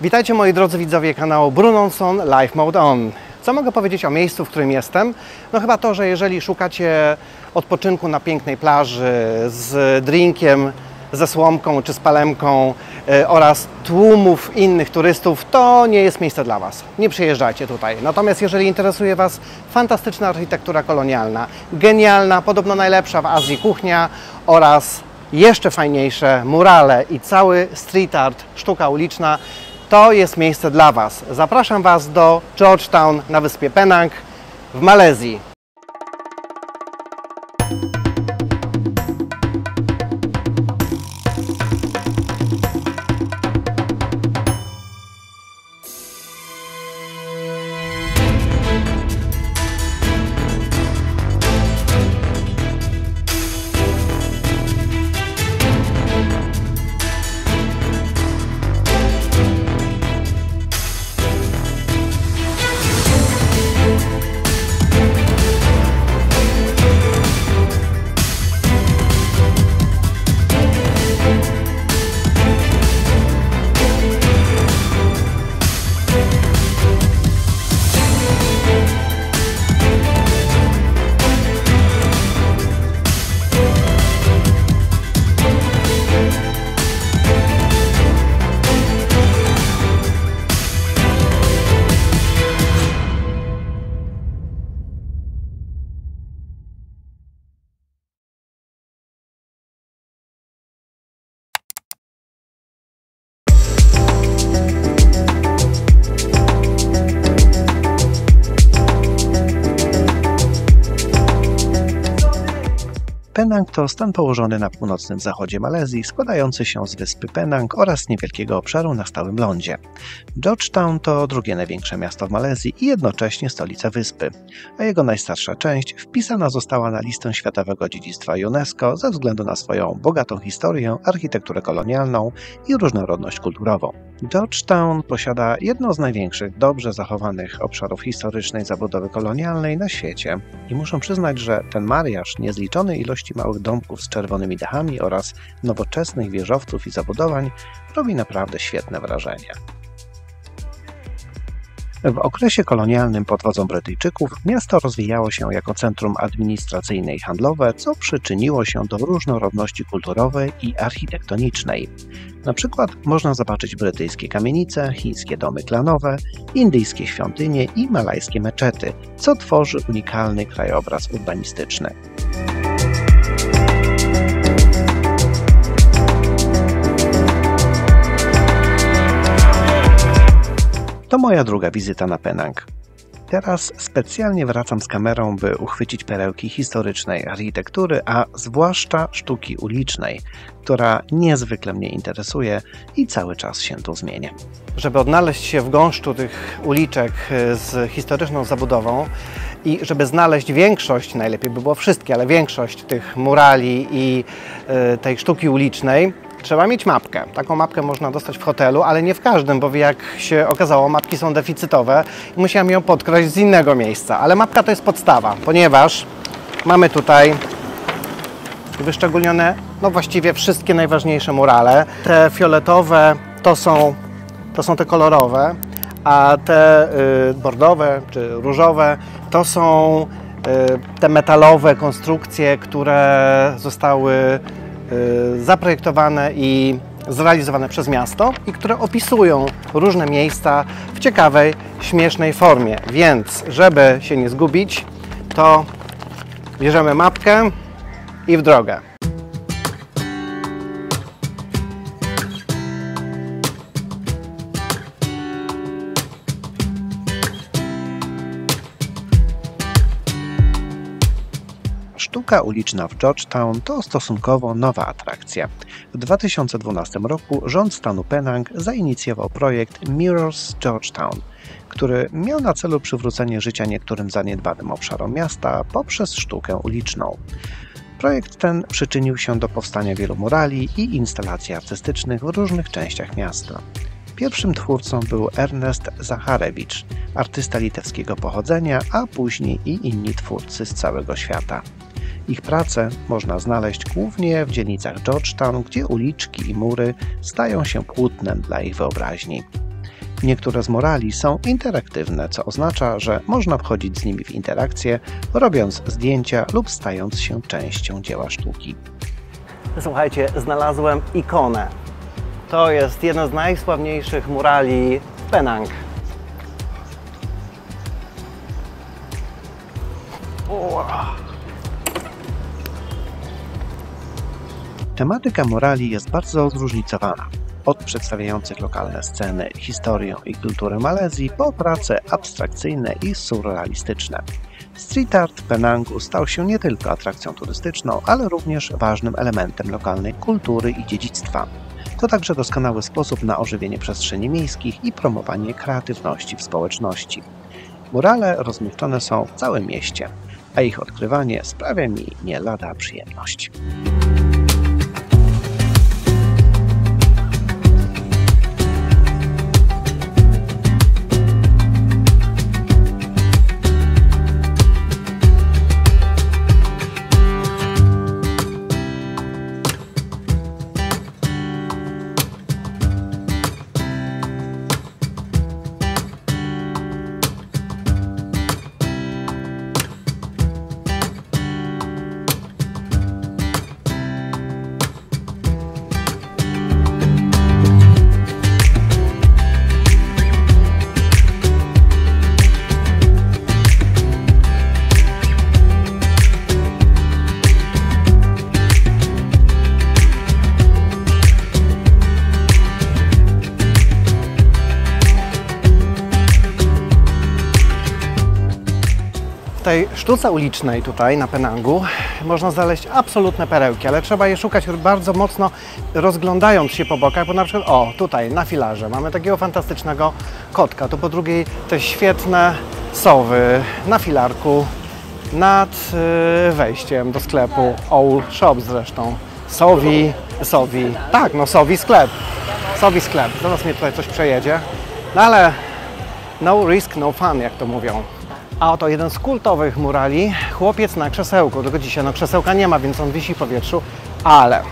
Witajcie moi drodzy widzowie kanału Brunonsson Live Mode On. Co mogę powiedzieć o miejscu, w którym jestem? No chyba to, że jeżeli szukacie odpoczynku na pięknej plaży z drinkiem, ze słomką czy z palemką oraz tłumów innych turystów, to nie jest miejsce dla Was. Nie przyjeżdżajcie tutaj. Natomiast jeżeli interesuje Was fantastyczna architektura kolonialna, genialna, podobno najlepsza w Azji kuchnia oraz jeszcze fajniejsze murale i cały street art, sztuka uliczna, to jest miejsce dla Was. Zapraszam Was do Georgetown na wyspie Penang w Malezji. Penang to stan położony na północnym zachodzie Malezji, składający się z wyspy Penang oraz niewielkiego obszaru na stałym lądzie. Georgetown to drugie największe miasto w Malezji i jednocześnie stolica wyspy, a jego najstarsza część wpisana została na listę Światowego Dziedzictwa UNESCO ze względu na swoją bogatą historię, architekturę kolonialną i różnorodność kulturową. Georgetown posiada jedno z największych, dobrze zachowanych obszarów historycznej zabudowy kolonialnej na świecie i muszę przyznać, że ten mariaż niezliczonej ilości małych domków z czerwonymi dachami oraz nowoczesnych wieżowców i zabudowań robi naprawdę świetne wrażenie. W okresie kolonialnym pod wodzą Brytyjczyków miasto rozwijało się jako centrum administracyjne i handlowe, co przyczyniło się do różnorodności kulturowej i architektonicznej. Na przykład można zobaczyć brytyjskie kamienice, chińskie domy klanowe, indyjskie świątynie i malajskie meczety, co tworzy unikalny krajobraz urbanistyczny. To moja druga wizyta na Penang. Teraz specjalnie wracam z kamerą, by uchwycić perełki historycznej architektury, a zwłaszcza sztuki ulicznej, która niezwykle mnie interesuje i cały czas się tu zmienia. Żeby odnaleźć się w gąszczu tych uliczek z historyczną zabudową i żeby znaleźć większość, najlepiej by było wszystkie, ale większość tych murali i tej sztuki ulicznej, trzeba mieć mapkę. Taką mapkę można dostać w hotelu, ale nie w każdym, bo jak się okazało, mapki są deficytowe i musiałem ją podkraść z innego miejsca. Ale mapka to jest podstawa, ponieważ mamy tutaj wyszczególnione właściwie wszystkie najważniejsze murale. Te fioletowe to są te kolorowe, a te bordowe czy różowe to są te metalowe konstrukcje, które zostały zaprojektowane i zrealizowane przez miasto i które opisują różne miejsca w ciekawej, śmiesznej formie. Więc, żeby się nie zgubić, to bierzemy mapkę i w drogę. Sztuka uliczna w Georgetown to stosunkowo nowa atrakcja. W 2012 roku rząd stanu Penang zainicjował projekt Mirrors Georgetown, który miał na celu przywrócenie życia niektórym zaniedbanym obszarom miasta poprzez sztukę uliczną. Projekt ten przyczynił się do powstania wielu murali i instalacji artystycznych w różnych częściach miasta. Pierwszym twórcą był Ernest Zacharewicz, artysta litewskiego pochodzenia, a później i inni twórcy z całego świata. Ich prace można znaleźć głównie w dzielnicach Georgetown, gdzie uliczki i mury stają się płótnem dla ich wyobraźni. Niektóre z murali są interaktywne, co oznacza, że można wchodzić z nimi w interakcję, robiąc zdjęcia lub stając się częścią dzieła sztuki. Słuchajcie, znalazłem ikonę. To jest jeden z najsławniejszych murali w Penang. Tematyka murali jest bardzo zróżnicowana. Od przedstawiających lokalne sceny, historię i kulturę Malezji po prace abstrakcyjne i surrealistyczne. Street art w Penangu stał się nie tylko atrakcją turystyczną, ale również ważnym elementem lokalnej kultury i dziedzictwa. To także doskonały sposób na ożywienie przestrzeni miejskich i promowanie kreatywności w społeczności. Murale rozmieszczone są w całym mieście, a ich odkrywanie sprawia mi nie lada przyjemność. W tej sztuce ulicznej tutaj na Penangu można znaleźć absolutne perełki, ale trzeba je szukać bardzo mocno, rozglądając się po bokach, bo na przykład tutaj na filarze mamy takiego fantastycznego kotka, tu po drugiej te świetne sowy na filarku nad wejściem do sklepu Owl Shop zresztą. Sowi sklep. Zaraz mnie tutaj coś przejedzie, no ale no risk, no fun, jak to mówią. A oto jeden z kultowych murali, chłopiec na krzesełku, tylko dzisiaj krzesełka nie ma, więc on wisi w powietrzu, ale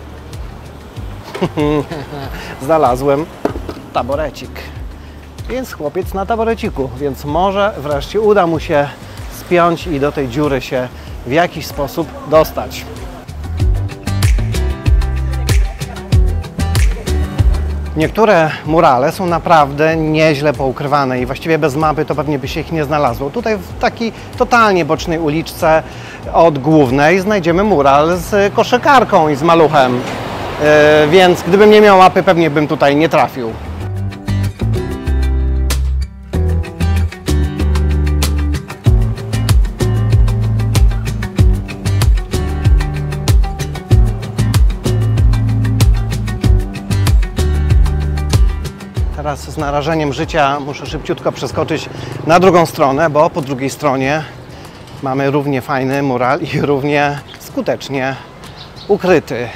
znalazłem taborecik, więc chłopiec na taboreciku, więc może wreszcie uda mu się spiąć i do tej dziury się w jakiś sposób dostać. Niektóre murale są naprawdę nieźle poukrywane i właściwie bez mapy to pewnie by się ich nie znalazło. Tutaj w takiej totalnie bocznej uliczce od głównej znajdziemy mural z koszykarką i z maluchem, więc gdybym nie miał mapy, pewnie bym tutaj nie trafił. Teraz z narażeniem życia muszę szybciutko przeskoczyć na drugą stronę, bo po drugiej stronie mamy równie fajny mural i równie skutecznie ukryty.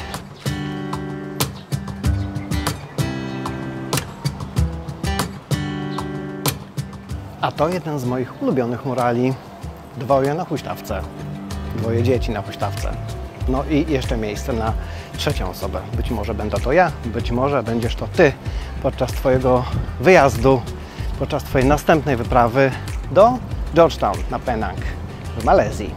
A to jeden z moich ulubionych murali. Dwoje na huśtawce. Dwoje dzieci na huśtawce. No i jeszcze miejsce na trzecią osobę. Być może będę to ja, być może będziesz to ty podczas twojego wyjazdu, podczas twojej następnej wyprawy do Georgetown na Penang w Malezji.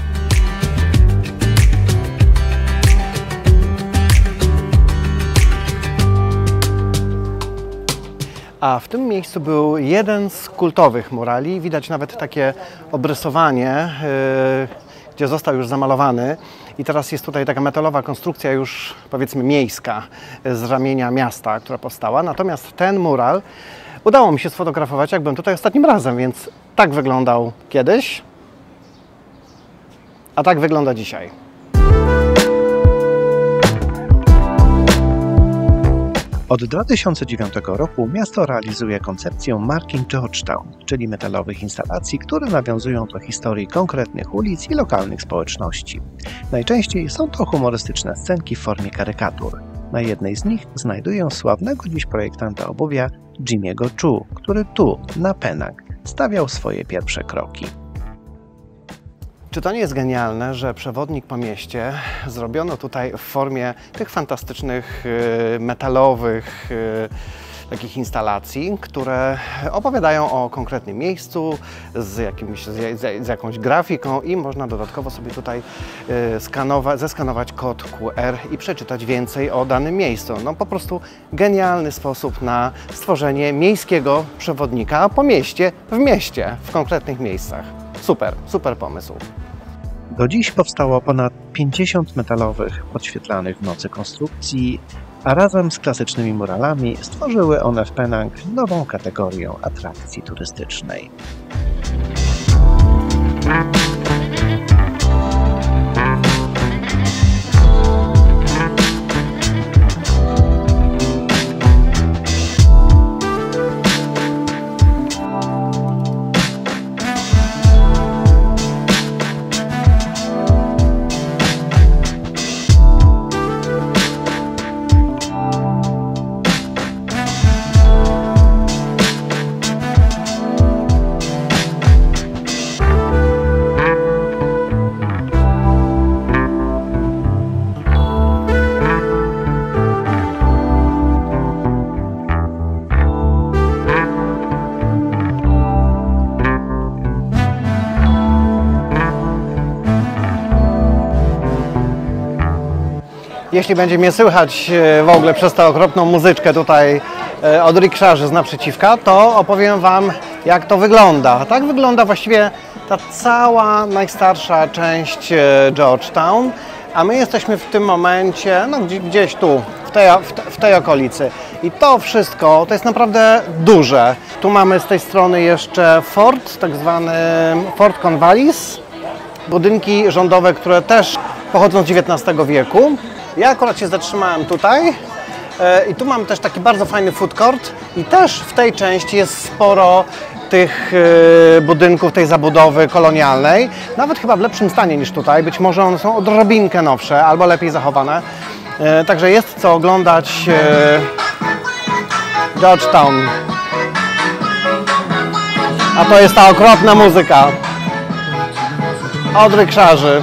A w tym miejscu był jeden z kultowych murali. Widać nawet takie obrysowanie, gdzie został już zamalowany. I teraz jest tutaj taka metalowa konstrukcja już, powiedzmy, miejska z ramienia miasta, która powstała. Natomiast ten mural udało mi się sfotografować, jak byłem tutaj ostatnim razem, więc tak wyglądał kiedyś, a tak wygląda dzisiaj. Od 2009 roku miasto realizuje koncepcję Marking Georgetown, czyli metalowych instalacji, które nawiązują do historii konkretnych ulic i lokalnych społeczności. Najczęściej są to humorystyczne scenki w formie karykatur. Na jednej z nich znajduję sławnego dziś projektanta obuwia Jimmy'ego Choo, który tu, na Penang, stawiał swoje pierwsze kroki. Czy to nie jest genialne, że przewodnik po mieście zrobiono tutaj w formie tych fantastycznych metalowych takich instalacji, które opowiadają o konkretnym miejscu z jakąś grafiką i można dodatkowo sobie tutaj zeskanować kod QR i przeczytać więcej o danym miejscu. No po prostu genialny sposób na stworzenie miejskiego przewodnika po mieście, w konkretnych miejscach. Super, super pomysł. Do dziś powstało ponad 50 metalowych, podświetlanych w nocy konstrukcji, a razem z klasycznymi muralami stworzyły one w Penang nową kategorię atrakcji turystycznej. Jeśli będzie mnie słychać w ogóle przez tę okropną muzyczkę tutaj od rikszarzy z naprzeciwka, to opowiem Wam, jak to wygląda. Tak wygląda właściwie ta cała najstarsza część Georgetown, a my jesteśmy w tym momencie no, gdzieś tu, w tej okolicy. I to wszystko to jest naprawdę duże. Tu mamy z tej strony jeszcze fort, tak zwany Fort Cornwallis. Budynki rządowe, które też pochodzą z XIX wieku. Ja akurat się zatrzymałem tutaj i tu mamy też taki bardzo fajny food court i też w tej części jest sporo tych budynków, tej zabudowy kolonialnej, nawet chyba w lepszym stanie niż tutaj, być może one są odrobinkę nowsze albo lepiej zachowane, także jest co oglądać Georgetown. A to jest ta okropna muzyka od rikszarzy.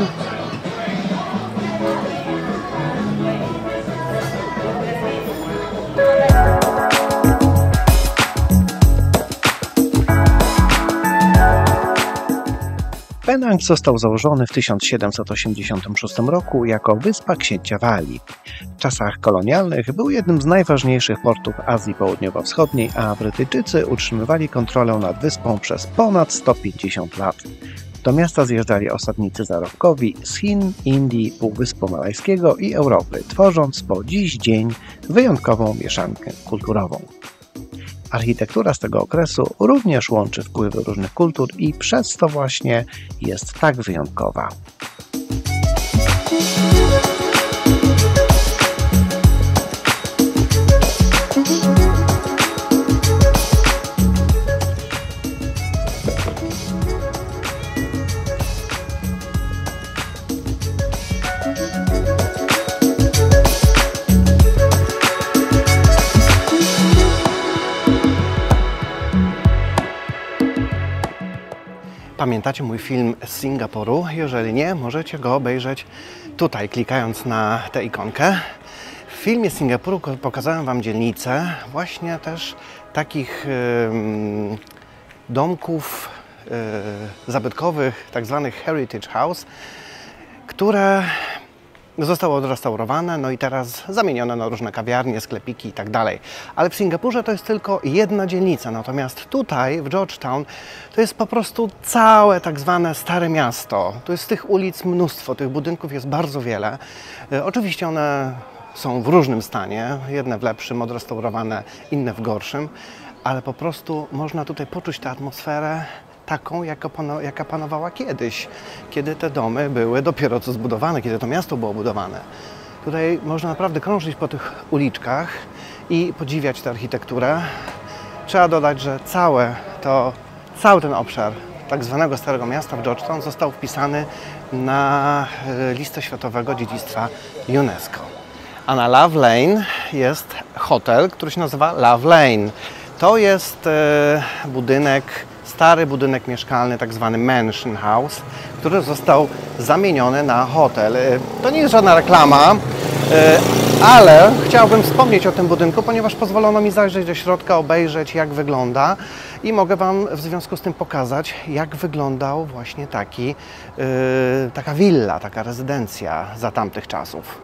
Penang został założony w 1786 roku jako wyspa księcia Walii. W czasach kolonialnych był jednym z najważniejszych portów Azji Południowo-Wschodniej, a Brytyjczycy utrzymywali kontrolę nad wyspą przez ponad 150 lat. Do miasta zjeżdżali osadnicy zarobkowi z Chin, Indii, Półwyspu Malajskiego i Europy, tworząc po dziś dzień wyjątkową mieszankę kulturową. Architektura z tego okresu również łączy wpływy różnych kultur i przez to właśnie jest tak wyjątkowa. Pamiętacie mój film z Singapuru? Jeżeli nie, możecie go obejrzeć tutaj, klikając na tę ikonkę. W filmie z Singapuru pokazałem Wam dzielnicę właśnie też takich domków zabytkowych, tak zwanych heritage house, które zostały odrestaurowane, no i teraz zamienione na różne kawiarnie, sklepiki i tak dalej. Ale w Singapurze to jest tylko jedna dzielnica, natomiast tutaj w Georgetown to jest po prostu całe tak zwane stare miasto. Tu jest tych ulic mnóstwo, tych budynków jest bardzo wiele. Oczywiście one są w różnym stanie, jedne w lepszym, odrestaurowane, inne w gorszym, ale po prostu można tutaj poczuć tę atmosferę taką, jaka panowała kiedyś, kiedy te domy były dopiero co zbudowane, kiedy to miasto było budowane. Tutaj można naprawdę krążyć po tych uliczkach i podziwiać tę architekturę. Trzeba dodać, że cały ten obszar tak zwanego Starego Miasta w Georgetown został wpisany na listę Światowego Dziedzictwa UNESCO. A na Love Lane jest hotel, który się nazywa Love Lane. To jest stary budynek mieszkalny, tak zwany mansion house, który został zamieniony na hotel. To nie jest żadna reklama, Ale chciałbym wspomnieć o tym budynku, ponieważ pozwolono mi zajrzeć do środka, obejrzeć, jak wygląda i mogę Wam w związku z tym pokazać, jak wyglądał właśnie taka willa, taka rezydencja za tamtych czasów.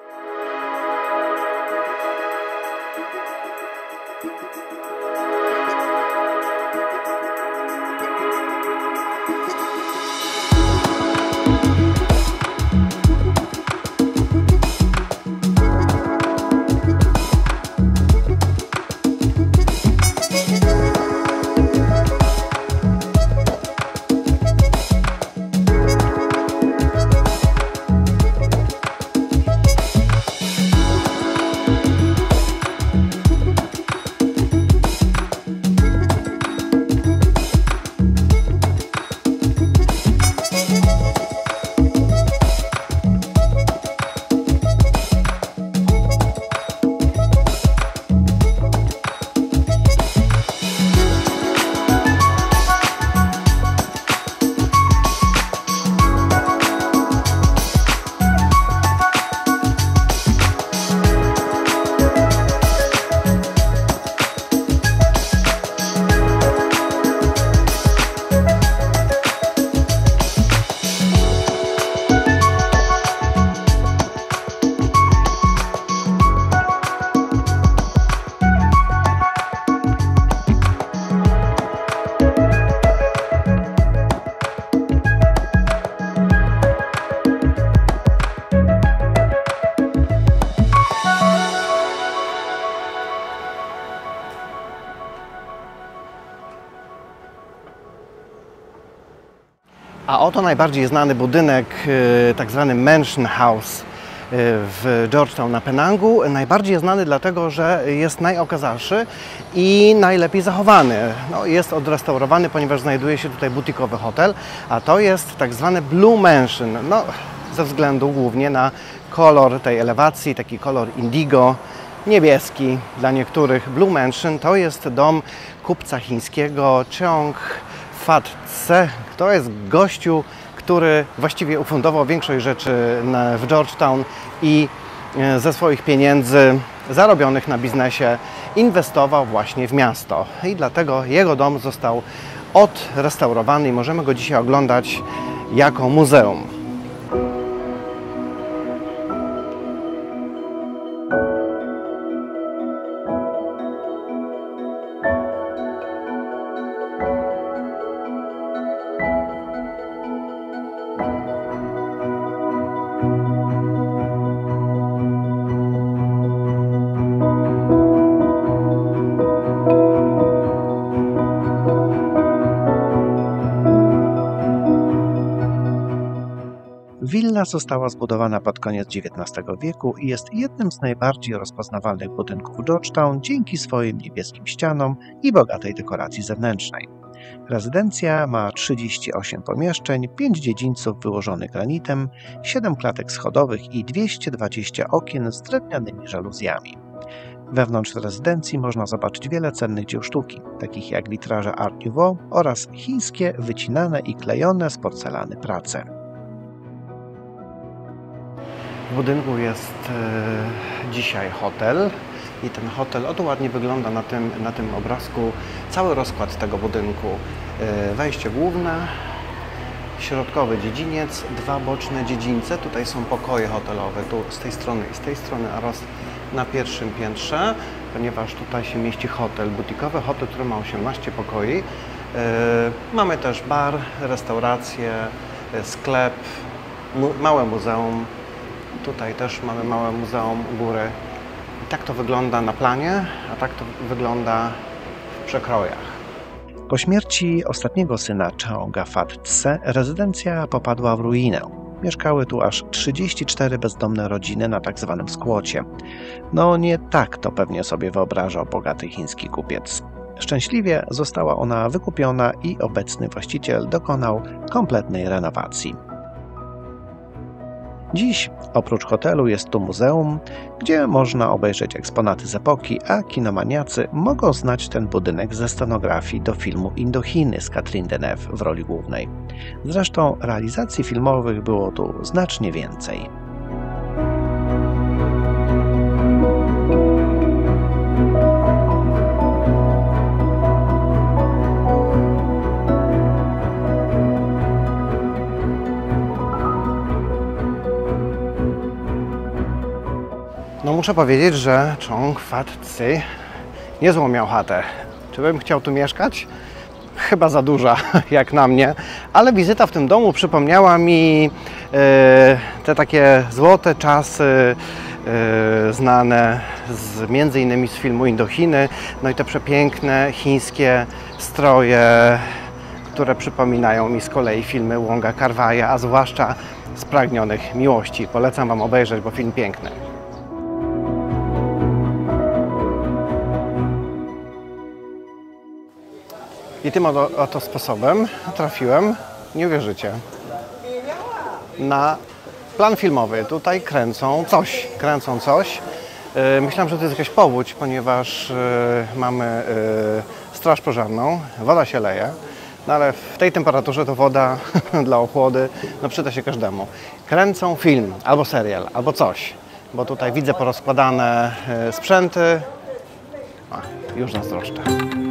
A oto najbardziej znany budynek, tak zwany Mansion House w Georgetown na Penangu. Najbardziej znany dlatego, że jest najokazalszy i najlepiej zachowany. No, jest odrestaurowany, ponieważ znajduje się tutaj butikowy hotel, a to jest tak zwany Blue Mansion. No, ze względu głównie na kolor tej elewacji, taki kolor indigo, niebieski dla niektórych. Blue Mansion to jest dom kupca chińskiego Cheong Fat-se. To jest gościu, który właściwie ufundował większość rzeczy w Georgetown i ze swoich pieniędzy zarobionych na biznesie inwestował właśnie w miasto. I dlatego jego dom został odrestaurowany i możemy go dzisiaj oglądać jako muzeum. Willa została zbudowana pod koniec XIX wieku i jest jednym z najbardziej rozpoznawalnych budynków Georgetown dzięki swoim niebieskim ścianom i bogatej dekoracji zewnętrznej. Rezydencja ma 38 pomieszczeń, 5 dziedzińców wyłożonych granitem, 7 klatek schodowych i 220 okien z drewnianymi żaluzjami. Wewnątrz rezydencji można zobaczyć wiele cennych dzieł sztuki, takich jak witraże Art Nouveau oraz chińskie, wycinane i klejone z porcelany prace. W budynku jest dzisiaj hotel i ten hotel, oto ładnie wygląda na tym obrazku cały rozkład tego budynku. Wejście główne, środkowy dziedziniec, 2 boczne dziedzińce, tutaj są pokoje hotelowe, tu z tej strony i z tej strony oraz na pierwszym piętrze, ponieważ tutaj się mieści hotel butikowy, hotel, który ma 18 pokoi. Mamy też bar, restaurację, sklep, małe muzeum. Tutaj też mamy małe muzeum u góry. I tak to wygląda na planie, a tak to wygląda w przekrojach. Po śmierci ostatniego syna Cheonga Fat-se rezydencja popadła w ruinę. Mieszkały tu aż 34 bezdomne rodziny na tak zwanym skłocie. No nie tak to pewnie sobie wyobrażał bogaty chiński kupiec. Szczęśliwie została ona wykupiona i obecny właściciel dokonał kompletnej renowacji. Dziś oprócz hotelu jest tu muzeum, gdzie można obejrzeć eksponaty z epoki, a kinomaniacy mogą znać ten budynek ze scenografii do filmu Indochiny z Catherine Deneuve w roli głównej. Zresztą realizacji filmowych było tu znacznie więcej. muszę powiedzieć, że Chong Fat Tzy niezłą miał chatę. Czy bym chciał tu mieszkać? Chyba za duża, jak na mnie, ale wizyta w tym domu przypomniała mi te takie złote czasy znane między innymi z filmu Indochiny, no i te przepiękne chińskie stroje, które przypominają mi z kolei filmy Wonga Kar-wai'a, a zwłaszcza Spragnionych Miłości. Polecam Wam obejrzeć, bo film piękny. I tym oto sposobem trafiłem, nie uwierzycie, na plan filmowy. Tutaj kręcą coś. Myślałem, że to jest jakaś powódź, ponieważ mamy straż pożarną, woda się leje, no ale w tej temperaturze to woda dla ochłody, no przyda się każdemu. Kręcą film, albo serial, albo coś, bo tutaj widzę porozkładane sprzęty. Już zazdroszczę.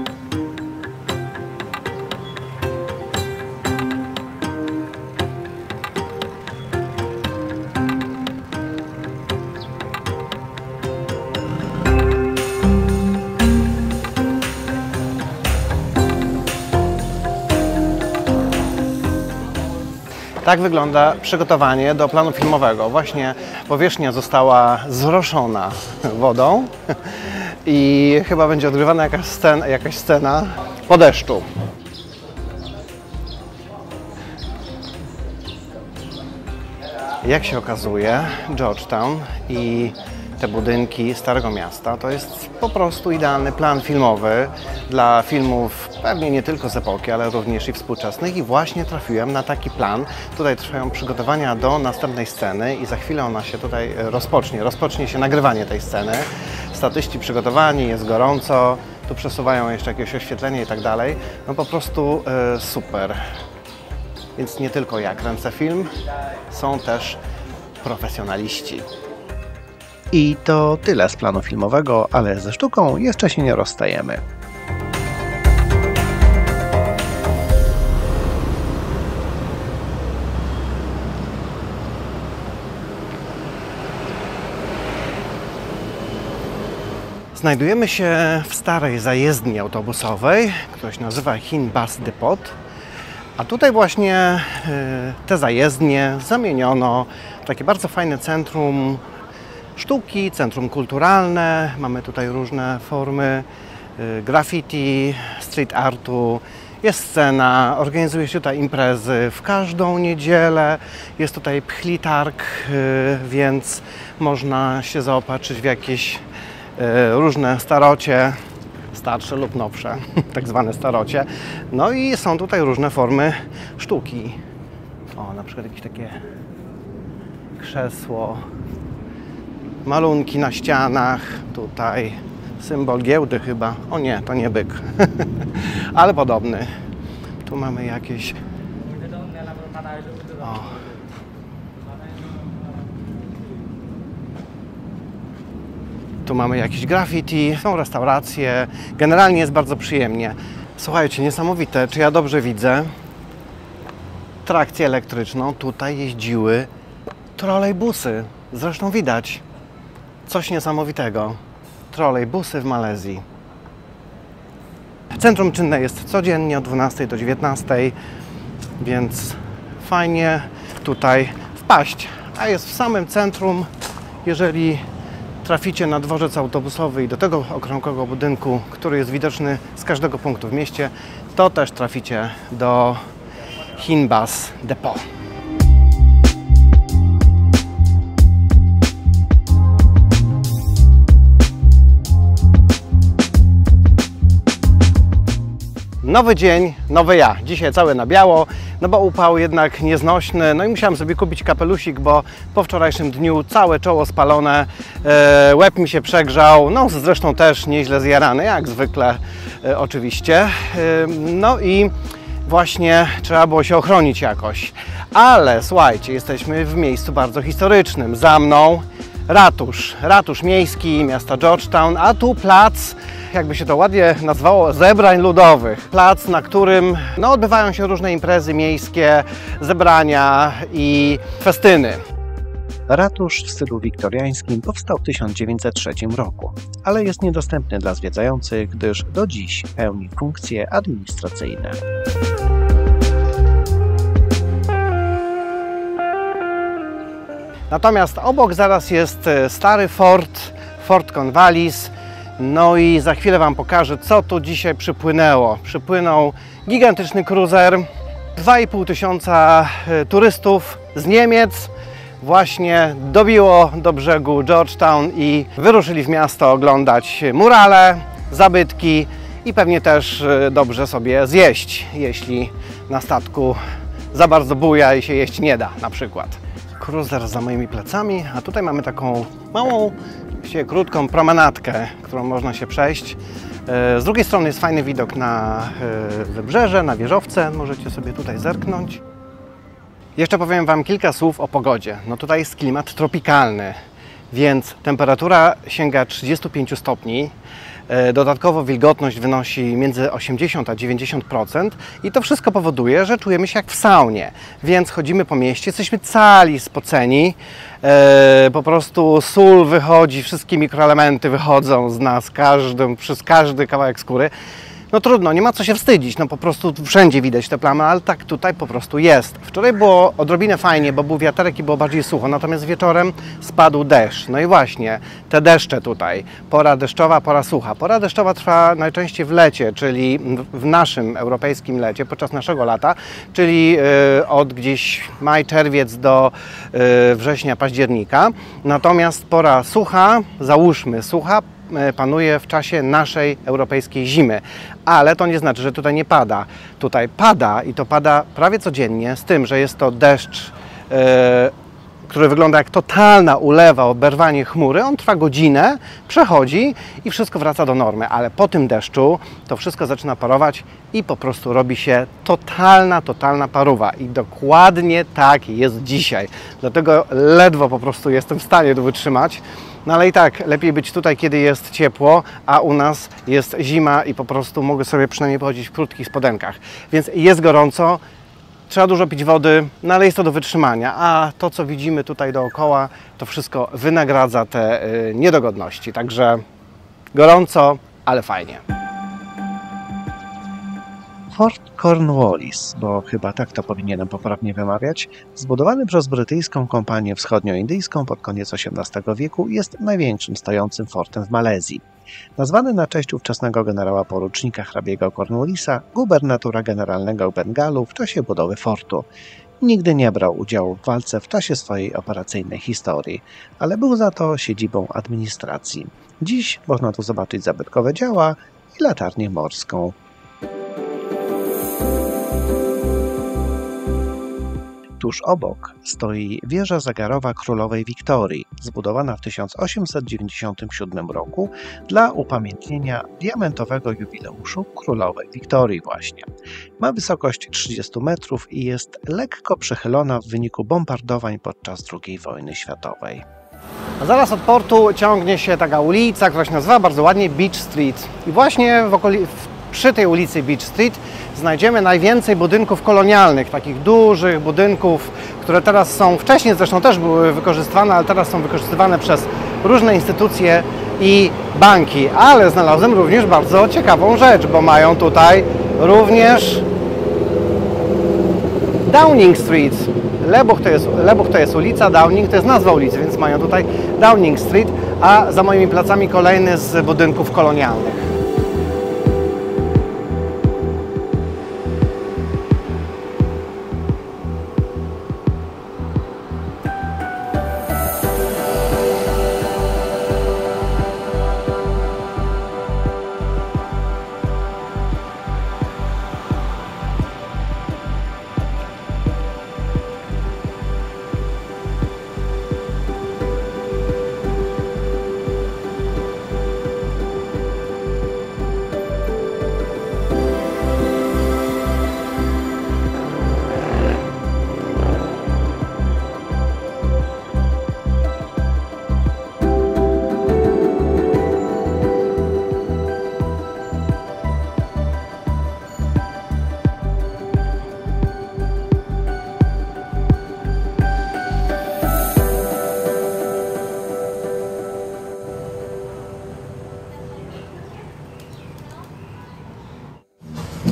Tak wygląda przygotowanie do planu filmowego. Właśnie powierzchnia została zroszona wodą i chyba będzie odgrywana jakaś scena po deszczu. Jak się okazuje, Georgetown i te budynki Starego Miasta to jest po prostu idealny plan filmowy dla filmów pewnie nie tylko z epoki, ale również i współczesnych i właśnie trafiłem na taki plan. Tutaj trwają przygotowania do następnej sceny i za chwilę ona się tutaj rozpocznie się nagrywanie tej sceny. Statyści przygotowani, jest gorąco, tu przesuwają jeszcze jakieś oświetlenie i tak dalej. No po prostu super. Więc nie tylko ja kręcę film, są też profesjonaliści. I to tyle z planu filmowego, ale ze sztuką jeszcze się nie rozstajemy. Znajdujemy się w starej zajezdni autobusowej, która się nazywa Hin Bus Depot. A tutaj właśnie te zajezdnie zamieniono w takie bardzo fajne centrum sztuki, centrum kulturalne. Mamy tutaj różne formy graffiti, street artu. Jest scena, organizuje się tutaj imprezy w każdą niedzielę. Jest tutaj pchlitarg, więc można się zaopatrzyć w jakieś różne starocie, starsze lub nowsze, tak zwane starocie. No i są tutaj różne formy sztuki. O, na przykład jakieś takie krzesło, malunki na ścianach, tutaj symbol giełdy chyba. O nie, to nie byk, ale podobny. Tu mamy jakieś... O. Tu mamy jakieś graffiti, są restauracje. Generalnie jest bardzo przyjemnie. Słuchajcie, niesamowite, czy ja dobrze widzę? Trakcję elektryczną. Tutaj jeździły trolejbusy. Zresztą widać. Coś niesamowitego. Trolejbusy w Malezji. Centrum czynne jest codziennie od 12 do 19, więc fajnie tutaj wpaść. A jest w samym centrum, jeżeli traficie na dworzec autobusowy i do tego okrągłego budynku, który jest widoczny z każdego punktu w mieście, to też traficie do Hin Bus Depot. Nowy dzień, nowy ja. Dzisiaj cały na biało, no bo upał jednak nieznośny. No i musiałem sobie kupić kapelusik, bo po wczorajszym dniu całe czoło spalone, łeb mi się przegrzał, no zresztą też nieźle zjarany, jak zwykle oczywiście. No i właśnie trzeba było się ochronić jakoś. Ale słuchajcie, jesteśmy w miejscu bardzo historycznym. Za mną ratusz miejski miasta Georgetown, a tu plac, jakby się to ładnie nazwało, zebrań ludowych. Plac, na którym odbywają się różne imprezy miejskie, zebrania i festyny. Ratusz w stylu wiktoriańskim powstał w 1903 roku, ale jest niedostępny dla zwiedzających, gdyż do dziś pełni funkcje administracyjne. Natomiast obok zaraz jest stary fort, Fort Cornwallis. No i za chwilę Wam pokażę, co tu dzisiaj przypłynęło. Przypłynął gigantyczny kruzer, 2,5 tysiąca turystów z Niemiec. Właśnie dobiło do brzegu Georgetown i wyruszyli w miasto oglądać murale, zabytki i pewnie też dobrze sobie zjeść, jeśli na statku za bardzo buja i się jeść nie da na przykład. Kruzer za moimi plecami, a tutaj mamy taką małą, właściwie krótką promenadkę, którą można się przejść. Z drugiej strony jest fajny widok na wybrzeże, na wieżowce, możecie sobie tutaj zerknąć. Jeszcze powiem Wam kilka słów o pogodzie. No tutaj jest klimat tropikalny, więc temperatura sięga 35 stopni. Dodatkowo wilgotność wynosi między 80 a 90% i to wszystko powoduje, że czujemy się jak w saunie. Więc chodzimy po mieście, jesteśmy cali spoceni, po prostu sól wychodzi, wszystkie mikroelementy wychodzą z nas, przez każdy kawałek skóry. No trudno, nie ma co się wstydzić, no po prostu wszędzie widać te plamy, ale tak tutaj po prostu jest. Wczoraj było odrobinę fajnie, bo był wiaterek i było bardziej sucho, natomiast wieczorem spadł deszcz. No i właśnie, te deszcze tutaj, pora deszczowa, pora sucha. Pora deszczowa trwa najczęściej w lecie, czyli w naszym europejskim lecie, podczas naszego lata, czyli od gdzieś maj, czerwiec do września, października. Natomiast pora sucha, załóżmy sucha, panuje w czasie naszej europejskiej zimy, ale to nie znaczy, że tutaj nie pada. Tutaj pada i to pada prawie codziennie, z tym, że jest to deszcz, który wygląda jak totalna ulewa, oberwanie chmury. On trwa godzinę, przechodzi i wszystko wraca do normy, ale po tym deszczu to wszystko zaczyna parować i po prostu robi się totalna parówa i dokładnie tak jest dzisiaj. Dlatego ledwo po prostu jestem w stanie to wytrzymać. No ale i tak, lepiej być tutaj, kiedy jest ciepło, a u nas jest zima i po prostu mogę sobie przynajmniej pochodzić w krótkich spodenkach. Więc jest gorąco, trzeba dużo pić wody, no ale jest to do wytrzymania, a to, co widzimy tutaj dookoła, to wszystko wynagradza te niedogodności. Także gorąco, ale fajnie. Fort Cornwallis, bo chyba tak to powinienem poprawnie wymawiać, zbudowany przez brytyjską kompanię wschodnioindyjską pod koniec XVIII wieku, jest największym stojącym fortem w Malezji. Nazwany na cześć ówczesnego generała porucznika hrabiego Cornwallisa, gubernatora generalnego Bengalu w czasie budowy fortu. Nigdy nie brał udziału w walce w czasie swojej operacyjnej historii, ale był za to siedzibą administracji. Dziś można tu zobaczyć zabytkowe działa i latarnię morską. Tuż obok stoi wieża zegarowa królowej Wiktorii, zbudowana w 1897 roku dla upamiętnienia diamentowego jubileuszu królowej Wiktorii właśnie. Ma wysokość 30 metrów i jest lekko przechylona w wyniku bombardowań podczas II wojny światowej. A zaraz od portu ciągnie się taka ulica, która się nazywa bardzo ładnie Beach Street. I właśnie przy tej ulicy Beach Street znajdziemy najwięcej budynków kolonialnych, takich dużych budynków, które teraz są, wcześniej zresztą też były wykorzystywane, ale teraz są wykorzystywane przez różne instytucje i banki. Ale znalazłem również bardzo ciekawą rzecz, bo mają tutaj również Downing Street. Lebuch to jest ulica, Downing to jest nazwa ulicy, więc mają tutaj Downing Street, a za moimi plecami kolejny z budynków kolonialnych.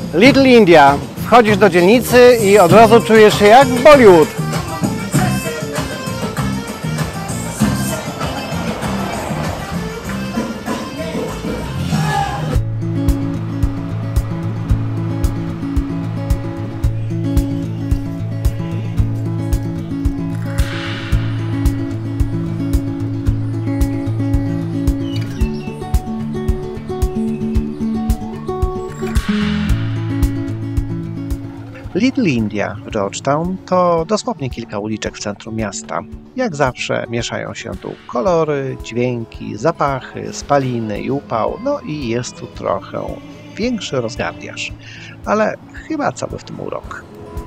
Little India. Wchodzisz do dzielnicy i od razu czujesz się jak w Bollywood. Little India w Georgetown to dosłownie kilka uliczek w centrum miasta. Jak zawsze mieszają się tu kolory, dźwięki, zapachy, spaliny i upał, no i jest tu trochę większy rozgardiaż, ale chyba cały w tym urok.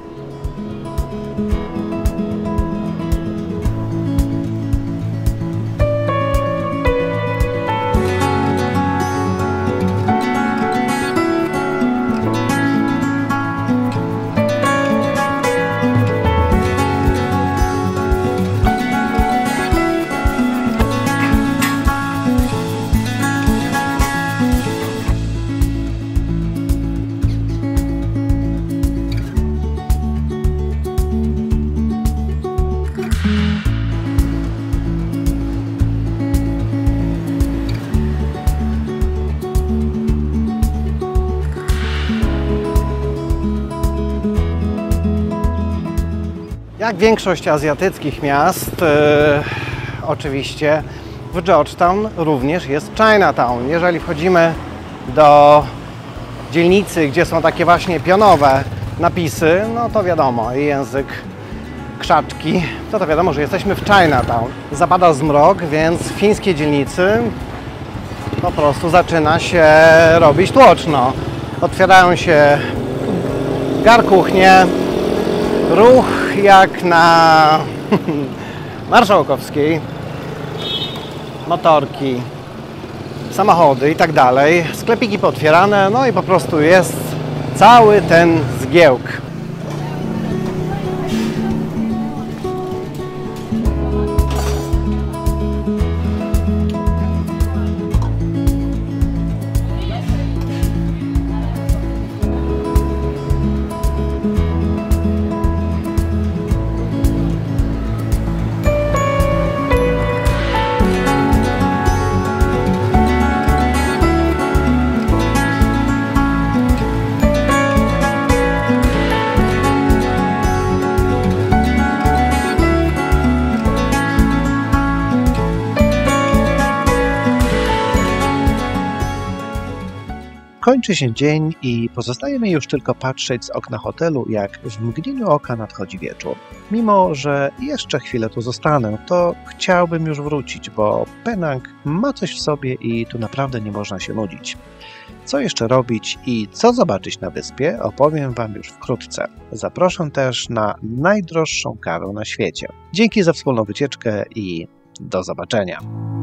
Jak większość azjatyckich miast, oczywiście w Georgetown również jest Chinatown. Jeżeli wchodzimy do dzielnicy, gdzie są takie właśnie pionowe napisy, no to wiadomo, język krzaczki, to wiadomo, że jesteśmy w Chinatown. Zapada zmrok, więc w fińskiej dzielnicy po prostu zaczyna się robić tłoczno. Otwierają się garkuchnie, ruch jak na Marszałkowskiej, motorki, samochody i tak dalej, sklepiki pootwierane, no i po prostu jest cały ten zgiełk. Kończy się dzień i pozostaje mi już tylko patrzeć z okna hotelu, jak w mgnieniu oka nadchodzi wieczór. Mimo że jeszcze chwilę tu zostanę, to chciałbym już wrócić, bo Penang ma coś w sobie i tu naprawdę nie można się nudzić. Co jeszcze robić i co zobaczyć na wyspie, opowiem Wam już wkrótce. Zaproszę też na najdroższą kawę na świecie. Dzięki za wspólną wycieczkę i do zobaczenia.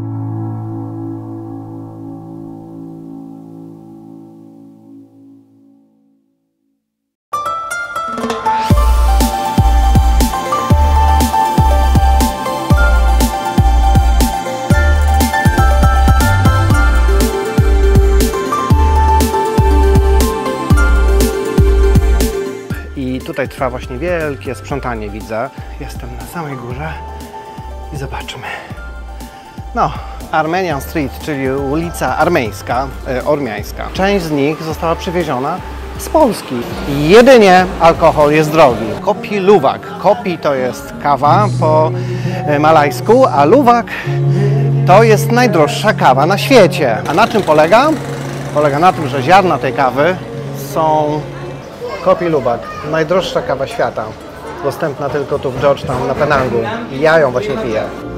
Tutaj trwa właśnie wielkie sprzątanie, widzę. Jestem na samej górze i zobaczmy. No, Armenian Street, czyli ulica armeńska, ormiańska. Część z nich została przywieziona z Polski. Jedynie alkohol jest drogi. Kopi luwak. Kopi to jest kawa po malajsku, a luwak to jest najdroższa kawa na świecie. A na czym polega? Polega na tym, że ziarna tej kawy są Kopi luwak. Najdroższa kawa świata. Dostępna tylko tu w Georgetown, na Penangu. I ja ją właśnie piję.